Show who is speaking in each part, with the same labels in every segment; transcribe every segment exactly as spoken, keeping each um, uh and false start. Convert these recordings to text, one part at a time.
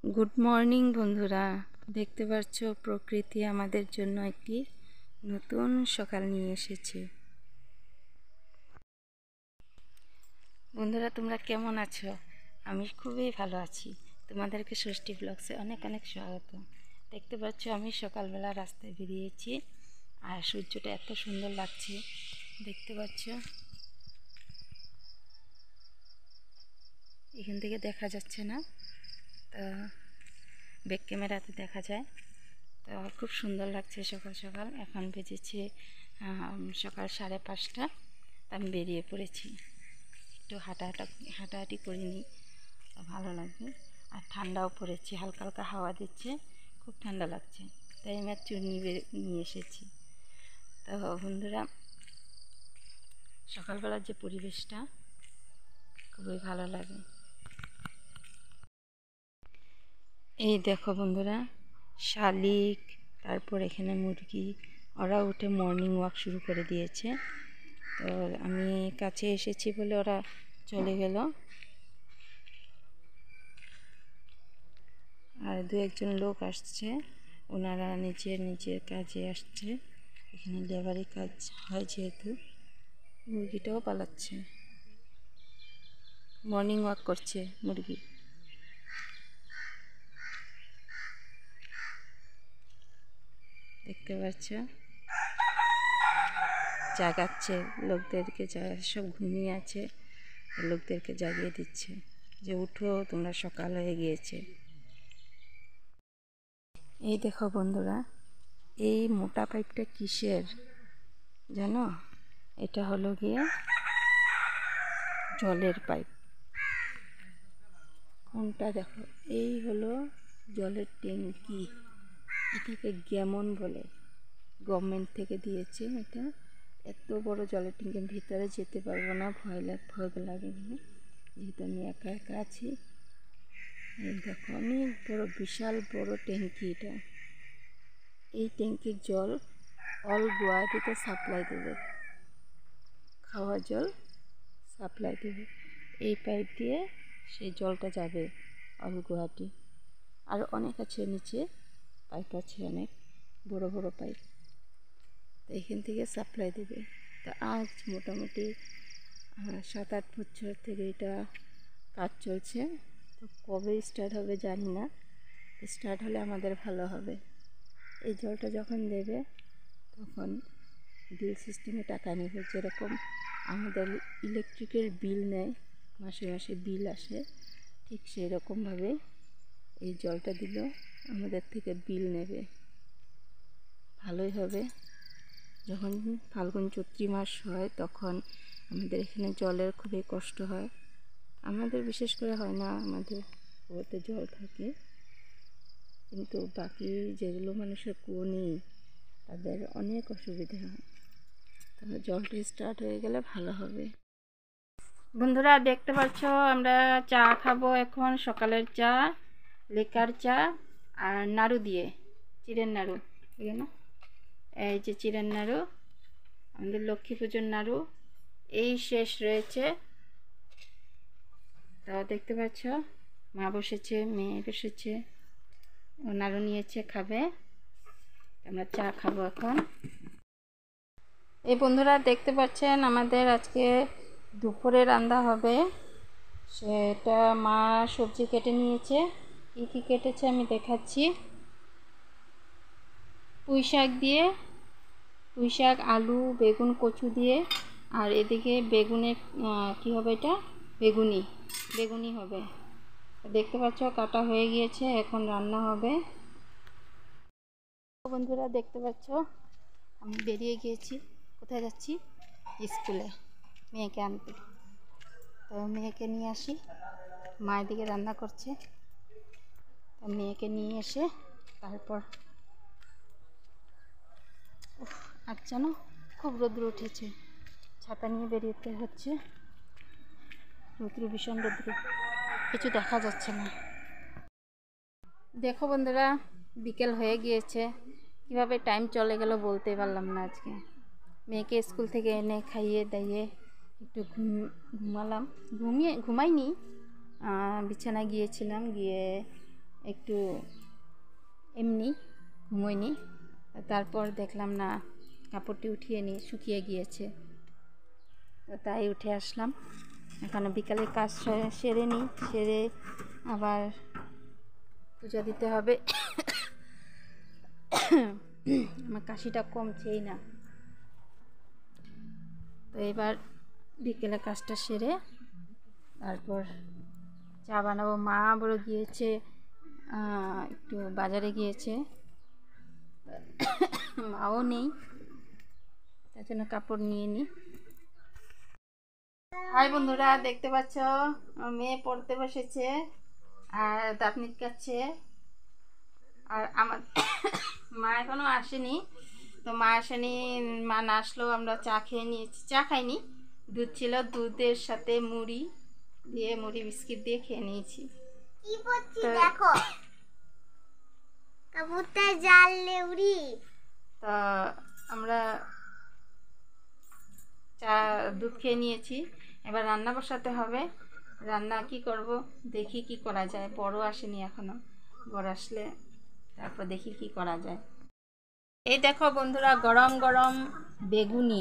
Speaker 1: Good morning বন্ধুরা, দেখতে পাচ্ছ প্রকৃতি আমাদের জন্য একটি নতুন সকাল নিয়ে এসেছে। বন্ধুরা, তোমরা কেমন আছো? আমি খুবই ভালো আছি। তোমাদেরকে ষষ্ঠী ব্লগসে অনেক অনেক স্বাগত। দেখতে পাচ্ছ আমি সকালবেলা রাস্তায় বেরিয়েছি আর সূর্যটা এত সুন্দর লাগছে, দেখতে পাচ্ছ। এখান থেকে দেখা যাচ্ছে না, তা ব্যাক ক্যামেরাতে দেখা যায়। তো খুব সুন্দর লাগছে সকাল সকাল। এখন বেজেছে সকাল সাড়ে পাঁচটা। আমি বেরিয়ে পড়েছি, একটু হাঁটা হাঁটা হাঁটাহাঁটি করিনি, ভালো লাগবে। আর ঠান্ডাও পড়েছে, হালকা হালকা হাওয়া দিচ্ছে, খুব ঠান্ডা লাগছে। তাই আমি আর চুড়নি নিয়ে এসেছি। তো বন্ধুরা, সকালবেলার যে পরিবেশটা খুবই ভালো লাগে। এই দেখো বন্ধুরা, শালিক, তারপর এখানে মুরগি, ওরা উঠে মর্নিং ওয়াক শুরু করে দিয়েছে। তো আমি কাছে এসেছি বলে ওরা চলে গেল। আর দু একজন লোক আসছে, ওনারা নিজের নিজের কাজে আসছে। এখানে লেবারি কাজ হয় যেহেতু। মুরগিটাও পালাচ্ছে, মর্নিং ওয়াক করছে মুরগি। দেখতে পাচ্ছ, জাগাচ্ছে লোকদেরকে, যারা সব ঘুমিয়ে আছে লোকদেরকে জাগিয়ে দিচ্ছে যে উঠো, তোমরা সকাল হয়ে গিয়েছে। এই দেখো বন্ধুরা, এই মোটা পাইপটা কিসের জানো? এটা হলো গিয়ে জলের পাইপ। কোনটা দেখো, এই হলো জলের ট্যাঙ্কি। এটাকে গ্যামন বলে, গভর্নমেন্ট থেকে দিয়েছে এটা। এত বড় জলের ট্যাঙ্কি ভিতরে যেতে পারবো না, ভয় লাগ ভয় লাগে, যেহেতু আমি একা একা আছি। এই দেখো, অনেক বড়, বিশাল বড় ট্যাঙ্কি এটা। এই ট্যাঙ্কির জল অল গুয়াহাটিতে সাপ্লাই দেবে, খাওয়া জল সাপ্লাই দেবে। এই পাইপ দিয়ে সেই জলটা যাবে অল গুয়াহাটি। আর অনেক আছে, নিচে পাইপ আছে, অনেক বড় বড় পাইপ। তো এখান থেকে সাপ্লাই দেবে। তা আজ মোটামুটি সাত আট বছর থেকে এটা কাজ চলছে। তো কবে স্টার্ট হবে জানি না, স্টার্ট হলে আমাদের ভালো হবে। এই জলটা যখন দেবে তখন বিল সিস্টেমে টাকা নেবে, যেরকম আমাদের ইলেকট্রিকের বিল নেয়, মাসে মাসে বিল আসে, ঠিক সেই রকমভাবে এই জলটা দিলেও আমাদের থেকে বিল নেবে। ভালোই হবে। যখন ফাল্গুন চৈত্র মাস হয় তখন আমাদের এখানে জলের খুবই কষ্ট হয়। আমাদের বিশেষ করে হয় না, আমাদের কুয়োতে জল থাকে, কিন্তু বাকি যেগুলো মানুষের কুয়ো নেই তাদের অনেক অসুবিধা হয়। তবে জলটা স্টার্ট হয়ে গেলে ভালো হবে। বন্ধুরা, দেখতে পাচ্ছ আমরা চা খাবো এখন, সকালের চা, লেকার চা আর নাড়ু দিয়ে, চিড়ের নাড়ু। এখানে এই যে চিড়ের নাড়ু, আমাদের লক্ষ্মী পুজোর নাড়ু এই শেষ রয়েছে। তো দেখতে পাচ্ছ, মা বসেছে, মেয়ে বসেছে, ও নাড়ু নিয়েছে, খাবে। আমরা চা খাবো এখন। এই বন্ধুরা, দেখতে পাচ্ছেন আমাদের আজকে দুপুরে রান্না হবে। সেটা মা সবজি কেটে নিয়েছে। কী কী কেটেছে আমি দেখাচ্ছি। পুঁই শাক দিয়ে, পুঁই শাক, আলু, বেগুন, কচু দিয়ে, আর এদিকে বেগুনের কি হবে, এটা বেগুনি বেগুনি হবে। দেখতে পাচ্ছ কাটা হয়ে গিয়েছে, এখন রান্না হবে। বন্ধুরা, দেখতে পাচ্ছ আমি বেরিয়ে গিয়েছি। কোথায় যাচ্ছি? স্কুলে মেয়েকে আনতে। তো মেয়েকে নিয়ে আসি, মা এদিকে রান্না করছে। তো মেয়েকে নিয়ে এসে তারপর, আজ জানো খুব রৌদ্র উঠেছে, ছাতা নিয়ে বেরিয়েতে হচ্ছে। রৌদ্র, ভীষণ রৌদ্র, কিছু দেখা যাচ্ছে না। দেখো বন্ধুরা, বিকেল হয়ে গিয়েছে, কীভাবে টাইম চলে গেল বলতে পারলাম না। আজকে মেয়েকে স্কুল থেকে এনে খাইয়ে দাইয়ে একটু ঘুম ঘুমালাম ঘুমিয়ে ঘুমাইনি, বিছানায় গিয়েছিলাম, গিয়ে একটু এমনি ঘুমোইনি। তারপর দেখলাম না, কাপড়টি উঠিয়ে নিই, শুকিয়ে গিয়েছে, তাই উঠে আসলাম। এখন বিকালের কাজ সেরে নিই, সেরে আবার পূজা দিতে হবে। আমার কাশিটা কমছেই না। তো এবার বিকেলে কাজটা সেরে তারপর চা বানাবো। মা বড় গিয়েছে, একটু বাজারে গিয়েছে, মাও নেই, তার জন্য কাপড় নিয়ে নিই। হাই বন্ধুরা, দেখতে পাচ্ছ মেয়ে পড়তে বসেছে আর দাঁত নিকাচ্ছে। আর আমার মা এখনও আসেনি, তো মা আসেনি, মা না আসলেও আমরা চা খেয়ে নিয়েছি। চা খাইনি, দুধ ছিল, দুধের সাথে মুড়ি দিয়ে, মুড়ি বিস্কিট দিয়ে খেয়ে নিয়েছি।
Speaker 2: দেখো কবুতর জাল লেউরি।
Speaker 1: তা আমরা চা দুধ খেয়ে নিয়েছি, এবার রান্না বসাতে হবে। রান্না কি করব দেখি, কি করা যায়। বড় আসেনি এখনো, বড় আসলে তারপর দেখি কি করা যায়। এই দেখো বন্ধুরা, গরম গরম বেগুনি।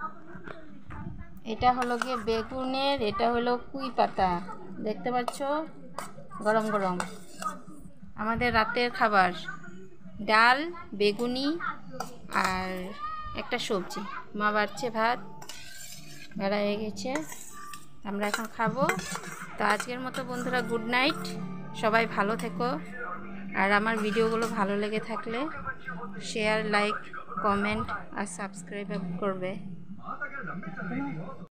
Speaker 1: এটা হলো গিয়ে বেগুনের, এটা হলো কুই পাতা, দেখতে পাচ্ছ, গরম গরম আমাদের রাতের খাবার। ডাল, বেগুনি আর একটা সবজি। মা বাড়ছে ভাত, বেড়া হয়ে গেছে, আমরা এখন খাবো। তো আজকের মতো বন্ধুরা গুড নাইট, সবাই ভালো থেকো। আর আমার ভিডিওগুলো ভালো লেগে থাকলে শেয়ার, লাইক, কমেন্ট আর সাবস্ক্রাইব করবে।